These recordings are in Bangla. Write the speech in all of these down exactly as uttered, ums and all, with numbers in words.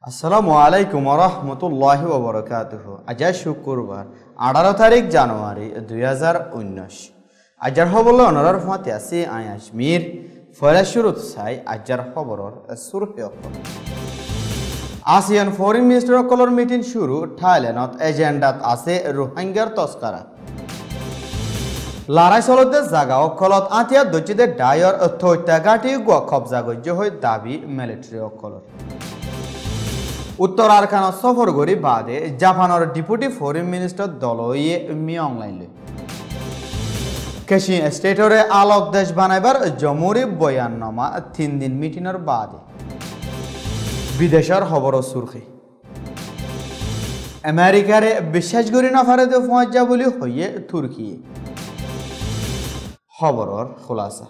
আসসালামু আলাইকুম রহমতুল্লাহি ওবরাকাতুহু। আজ শুক্রবার আঠারো তারিখ জানুয়ারি দুই হাজার উনিশ। আজার খবর অনরার ফাতে আছে আই আজমির ফয়লা শুরুত চাই আজার খবরের সুরহে আসিয়ান ফরেন মিনিস্টার সকলের মিটিং শুরু থাইল্যান্ডত এজেন্ডাত আছে রোহিঙ্গার তস্কারা লড়াই চলতে জাগা অকলত আতিয়া দচিতে ডায়র থৈত্যাঘাটি গুয়া কবজা গজ্য হৈ দাবি মিলিটারি অকলর উত্তর আরকানত সফর করি বাদে জাপানের ডেপুটি ফরেন মিনিস্টার দলইয়ে মিয়ং লাইলে কেশি স্টেটরে আলোক দেশ বানাইবার জমুরি বয়াননামা তিন দিন মিটিংয়ের বাদে বিদেশের খবর সুরখি আমেরিকারে বিশ্বাস করি না ফারেতে পৌঁছা বলি হইয়ে তুর্কি খবরের খোলাসা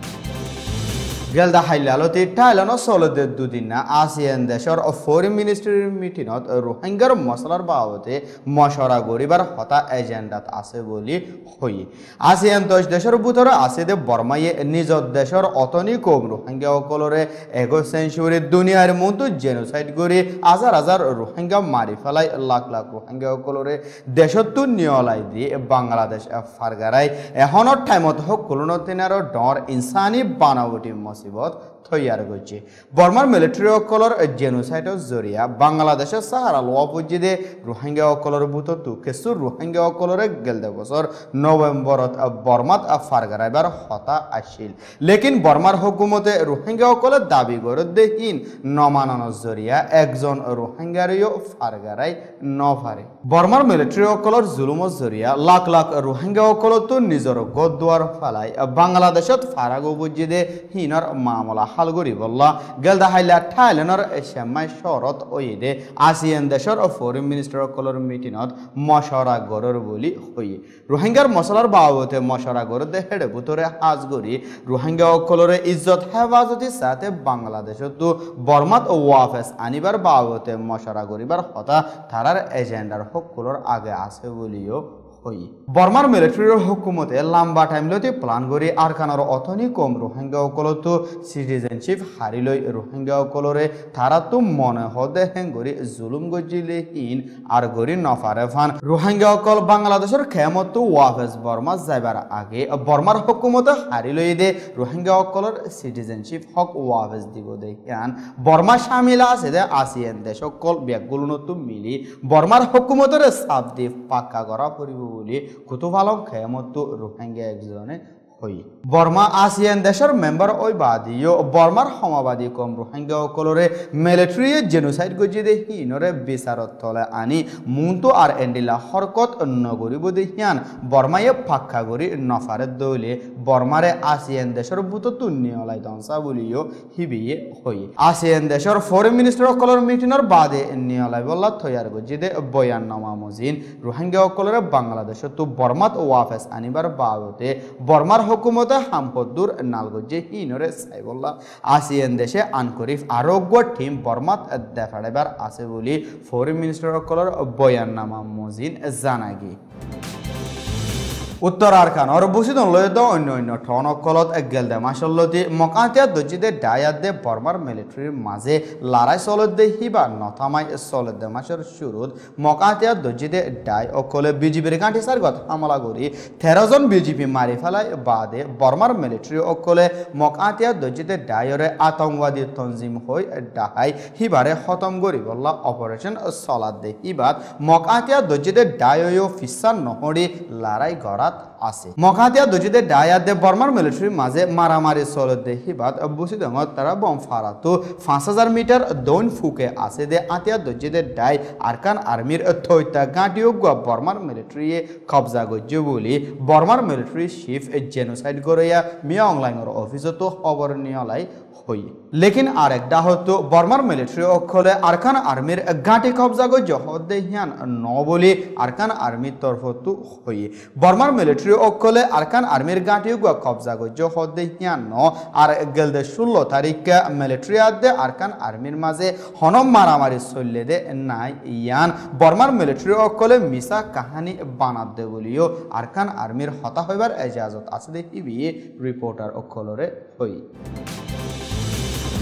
গেলদা হাইলালতি থাইল্যান্ড চলতে দুদিন না আসিয়ান দেশের ফরেন মিনিস্ট্রির মিটিংত রোহিঙ্গার মশলার বাবদে মশরা গরিবার হতা এজেন্ডাত আছে বলি হই আসিয়ান দশ দেশের ভিতরে আছে দে বর্মাইয়ে নিজ দেশের অতনি কম রোহিঙ্গা সকলরে এগো সেঞ্চুরি দুনিয়ার মতো জেনোসাইড করে হাজার হাজার রোহিঙ্গা মারি ফেলাই লাখ লাখ রোহিঙ্গা সকলরে দেশতো নিয়লাই দিয়ে বাংলাদেশ ফারগারাই এখনের টাইমত সকলো তিনার ডর ইনসানি বানাবটি মুসিবত তৈয়ার করছে বর্মার মিলিটারি সকলের জেনোসাইডর জরিয়া বাংলাদেশের সাহারা লোয়া পর্যদে রোহিঙ্গা সকলের বুততো কিছু রোহিঙ্গা সকলরে গেলদে বছর নভেম্বরত বর্মাত ফারগারাইবার হতা আসিল লেকিন বর্মার হুকুমতে রোহিঙ্গা সকলের দাবি করে দেহীন নমানানোর জরিয়া একজন রোহিঙ্গারিও ফারগারাই নফারে বর্মার মিলিটারি সকলের জুলুমর জরিয়া লাখ লাখ রোহিঙ্গা সকলতো নিজের গদ্দুয়ার ফালাই বাংলাদেশত ফারাগো পর্যদে হিনর মামলা হালগরি বল্লা গেলদা হাইলা থাইল্যান্ডর এশিয়ামাই শরত ওইদে আসিয়ান দেশের ফরেন মিনিস্টার কলর মিটিংত মশরা গরর বলি হই রোহিঙ্গার মশলার বাবতে মশরা গরর দে হেডে বুতরে হাজগরি রোহিঙ্গা কলরে ইজ্জত হেফাজতি সাথে বাংলাদেশত বর্মাত ওয়াফেস আনিবার বাবতে মশরা গরিবার হতা তারার এজেন্ডার হকগুলোর আগে আছে বলিও বর্মার মিলিটারির হুকুমতে লম্বা টাইমলতে প্লান করে আরকানের অথনি কম রোহিঙ্গা সকলত সিটিজেনশিপ হারিলই রোহিঙ্গা সকলরে তারা তো মনে হদে হেঙ্গরি জুলুম গজিলেহীন আর গরি নফারে ফান রোহিঙ্গা সকল বাংলাদেশের খেমত ওয়াফেস বর্মা যাইবার আগে বর্মার হুকুমতে হারিলই দে রোহিঙ্গা সকলের সিটিজেনশিপ হক ওয়াফেস দিব দেখিয়ান বর্মা সামিল আছে দে আসিয়ান দেশ সকল ব্যাগগুলো তো মিলি বর্মার হুকুমতের চাপ দিয়ে পাক্কা করা পরিব বলি কুতুফালক খেমত রোহিঙ্গা একজনে হই বর্মা আসিয়ান দেশের মেম্বার ওই বাদীয় বর্মার সমাবাদী কম রোহিঙ্গা সকলরে মিলিটারি জেনোসাইড গজি দেহিনরে বিচারত তলে আনি মুন্তো আর এন্ডিলা হরকত নগরিব দেহিয়ান বর্মায়ে পাক্কা গরি নফারে দৌলে বর্মারে আসিয়ান দেশের বুততো নিয়লাই দংসা বলিও হিবিয়ে হই আসিয়ান দেশের ফরেন মিনিস্টার সকলের মিটিংয়ের বাদে নিয়লাই বল্লা তৈয়ার গজি দে বয়াননামা মজিন রোহিঙ্গা সকলরে বাংলাদেশত তো বর্মাত ওয়াফেস আনিবার বাবতে বর্মার হুকুমতে হামপদুর নালগজ্জে হিনরে সাইবল্লা আসিয়ান দেশে আনকরিফ আরোগ্য টিম বর্মাত দেখাড়াইবার আছে বলি ফরেন মিনিস্টার সকলের বয়াননামা মজিন জানাগি উত্তর আরকানর বুসিদন লয়দ অন্য অন্য ঠন অকলত গেলদে মাসল্লতি মকাতিয়া দজিদে ডায়াদে বর্মার মিলিটারির মাঝে লড়াই চলতে হিবা নথামাই চলতে মাসের শুরুত মকাতিয়া দজিদে ডাই অকলে বিজেপির কাঠি সার্গত হামলা করি তেরো জন বিজেপি মারি ফেলাই বাদে বর্মার মিলিটারি অকলে মকাতিয়া দজিদে ডায়রে আতঙ্কবাদী তঞ্জিম হয়ে ডাহাই হিবারে খতম করি বল্লা অপারেশন চলাত দে হিবাত মকাতিয়া দজিদে ডায়ও ফিসান নহরি লড়াই গড়া আছে মকাতিয়া দজিদে ডায়াদে বর্মার মিলিটারির মাঝে মারামারি চলত দেখিবাত বুসিদঙত তারা বম ফারাতো পাঁচ হাজার মিটার দৌন ফুকে আছে দে আতিয়া দজিদে ডাই আরকান আর্মির থৈতা গাঁটিও গুয়া বর্মার মিলিটারিয়ে কবজা গজ্য বলি বর্মার মিলিটারি চিফ জেনোসাইড গড়িয়া মিয়া অনলাইনের অফিসতো খবর নিয়লাই হই লেকিন আরেক ডাহতো বর্মার মিলিটারি অক্ষলে আরকান আর্মির গাঁটি কবজা গজ্য হদে হিয়ান ন বলি আরকান আর্মির তরফতো হই বর্মার মিলিটারি অক্ষলে আরকান আর্মির গাঁটিও গুয়া কবজা গজ্য হদে হিয়ান ন আর গেলদে ষোলো তারিখ মিলিটারি আদে আরকান আর্মির মাঝে হনম মারামারি চললে দে নাই ইয়ান বর্মার মিলিটারি অক্ষলে মিছা কাহানি বানাত দে বলিও আরকান আর্মির হতা হইবার এজাজত আছে দে টিভি রিপোর্টার অক্ষলরে হই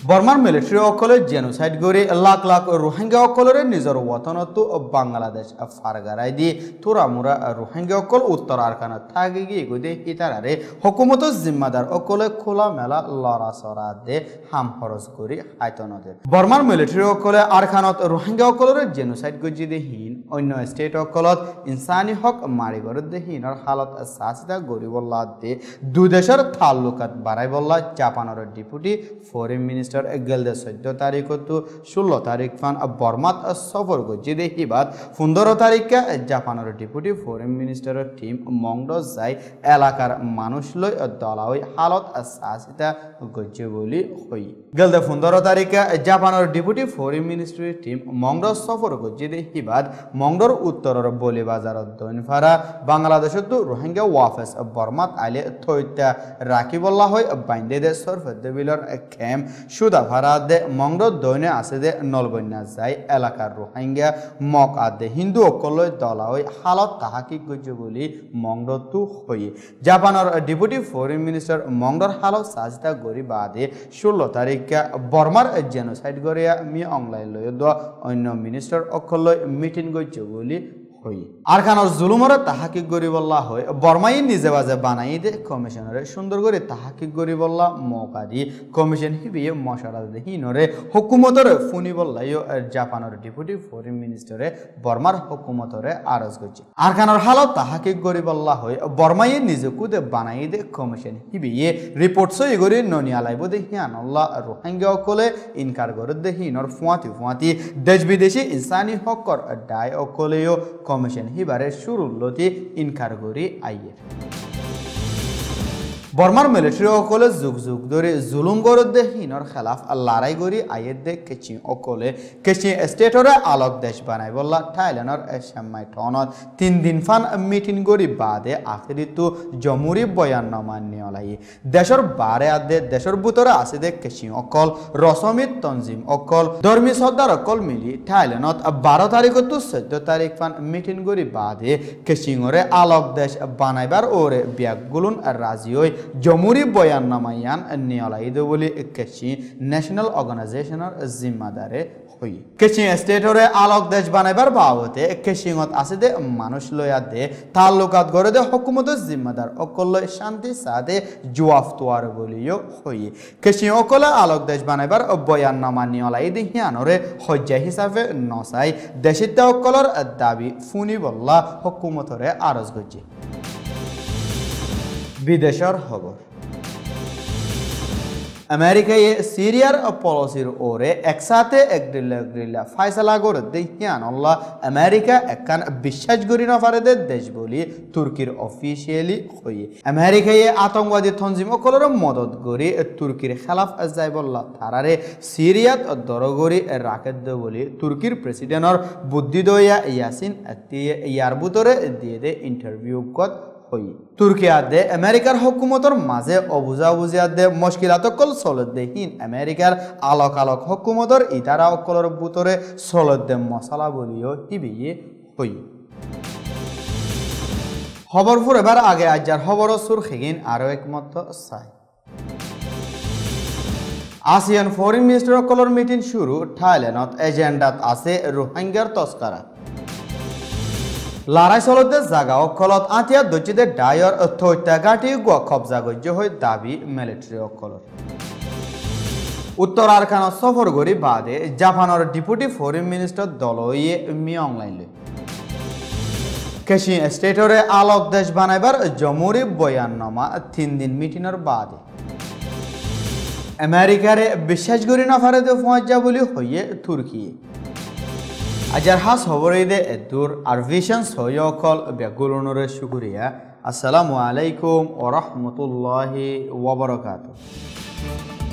বর্মার মিলিটারি অকলে জেনোসাইড করে লাখ লাখ রোহিঙ্গা অকলরে নিজের ওয়াতনত বাংলাদেশ ফারগারাই দিয়ে তোরামুরা রোহিঙ্গা অকল উত্তর আরকানা থাকি গিয়ে গদে ইতারারে হকুমত জিম্মাদার অকলে খোলা মেলা লড়াচড়া দে হাম খরচ করে আয়তনদের বর্মার মিলিটারি অকলে আরখানত রোহিঙ্গা অকলরে জেনোসাইড গজি দে হীন অন্য স্টেট অকলত ইনসানি হক মারি গড়ে দে হীনর হালত সাচিতা গরিবল্লা দে দুদেশের তাল্লুকাত বাড়াই বল্লা জাপানের ডেপুটি ফরেন মিনিস্টার গেলদে চৈধ্য তারিখ তো ষোলো তারিখ ফান বর্মাত সফর গজি দে হিবাদ পনেরো তারিখে জাপানের ডেপুটি ফরেন মিনিস্টারের টিম মংড যাই এলাকার মানুষ লই দলাওই হালত সাচিতা গজি বলি হই গেলদে পনেরো তারিখে জাপানের ডেপুটি ফরেন মিনিস্টারের টিম মংড সফর গজি দে হিবাদ মংডর উত্তরের বলি বাজার দৈনফারা বাংলাদেশের তো রোহিঙ্গা ওয়াফেস বর্মাত আইলে থৈতা রাখি বল্লা হয় বাইন্দে দে সরফেদে বিলর ক্যাম্প সুদা ভাড়া দে মংড দৈনে আছে দে নলবন্যা যাই এলাকার রোহিঙ্গা মক আদে হিন্দু অকলই দলা হই হালত তাহাকি গজ্য বলি মংড তু হই জাপানের ডেপুটি ফরেন মিনিস্টার মংডর হালত সাজতা গরি বাদে ষোলো তারিখে বর্মার জেনোসাইড গরিয়া মি অনলাইন লই দ অন্য মিনিস্টার অকলই মিটিং গজ্য বলি আরখানোর জুলুমরে তাহাকিক গরি বল্লা হয় বর্মাই নিজে বাজে বানাই দে কমিশনরে সুন্দর করে তাহাকিক গরি বল্লা মৌকা দি কমিশন হিবিয়ে মশারা দে হিনরে হুকুমতরে ফুনি বল্লাইও জাপানের ডেপুটি ফরেন মিনিস্টারে বর্মার হুকুমতরে আরজ করছে আরখানোর হালত তাহাকিক গরি বল্লা হয় বর্মাই নিজে কুদে বানাই দে কমিশন হিবিয়ে রিপোর্ট সই গরি ননি আলাইব দে হিয়ানল্লা রোহিঙ্গা অকলে ইনকার গরে দে হিনর ফুয়াতি ফুয়াতি দেশ বিদেশি ইনসানি হকর ডাই অকলেও কমিশন হিবারে শুরুল্লতি ইনকার করি আইয়ের বর্মার মিলিটারি অকলে যুগ যুগ ধরে জুলুম গরদে হিনর খেলাফ লড়াই করি আইয়ের দে কেচি অকলে কেচি স্টেটরে আলোক দেশ বানাই বললা থাইল্যান্ডর এসামাই টনত তিন দিন ফান মিটিং করি বাদে আখেরি তো জমুরি বয়াননামা নিয়লাই দেশের বারে আদে দেশের ভিতরে আছে দে কেচি অকল রসমিত তঞ্জিম অকল ধর্মী সর্দার অকল মিলি থাইল্যান্ডত বারো তারিখ তো চোদ্দ তারিখ ফান মিটিং করি বাদে কেচিংরে আলোক দেশ বানাইবার ওরে ব্যাগগুলুন রাজি হই জমুরি বয়াননামায়ান নিয়লাইদ বলি কেচি ন্যাশনাল অর্গানাইজেশনের জিম্মাদারে হই কেচি স্টেটরে আলোক দেশ বানাইবার বাবতে কেচিংত আছে দে মানুষ লয়া দে তাল্লুকাত গড়ে দে হুকুমতের জিম্মাদার অকল শান্তি সাদে জোয়াফ তোয়ার বলিও হই কেচি অকলে আলোক দেশ বানাইবার বয়াননামা নিয়লাইদ হিয়ানরে হজ্জা হিসাবে নসাই দেশিতা অকলর দাবি ফুনি বল্লা হুকুমতরে আরজ গজি বিদেশের খবর আমেরিকায় সিরিয়ার পলিসির ওরে একসাথে একদিল্লা একদিল্লা ফাইসলা করে দেখিয়ান আল্লাহ আমেরিকা একখান বিশ্বাস করি না পারে দেশ বলি তুর্কির অফিসিয়ালি হয়ে আমেরিকায় আতঙ্কবাদী তঞ্জিম অকলের মদত করি তুর্কির খেলাফ যাই বললা তারারে সিরিয়াত দরগরি রাখেদ দে বলি তুর্কির প্রেসিডেন্টর বুদ্ধিদয়া ইয়াসিন ইয়ার ভিতরে দিয়ে দে ইন্টারভিউ কত তুর্কি আদে আমেরিকার হুকুমতর মাঝে অবুজা বুঝি আদে মুশকিলাত অকল চলত দে হিন আমেরিকার আলোক আলোক হুকুমতর ইতারা অকলর ভিতরে চলত দে মশলা বলিও হিবিয়ে হই খবর ফুরেবার আগে আজার খবর সুর খেগিন আরো একমত চাই আসিয়ান ফরেন মিনিস্টার অকলর মিটিং শুরু থাইল্যান্ডত এজেন্ডাত আছে রোহিঙ্গার তস্করা লড়াই চলতে জাগা অকলত আতিয়া দচিতে ডায়র থৈতা গাঁঠি গুয়া কবজা গজ্য হয়ে দাবি মিলিটারি অকলর উত্তর আরখানা সফর করি বাদে জাপানের ডেপুটি ফরেন মিনিস্টার দলইয়ে মি অনলাইন কেচি স্টেটরে আলোক দেশ বানাইবার জমুরি বয়াননামা তিন দিন মিটিংয়ের বাদে আমেরিকারে বিশ্বাস করি না পারে দে পৌঁছা বলি হইয়ে তুর্কি আজার হাস খবরে দে দূর আর ভিশন সয়কল বেগুলনরে শুকরিয়া আসসালামু আলাইকুম ওয়া রাহমাতুল্লাহি ওয়া বারাকাতুহু।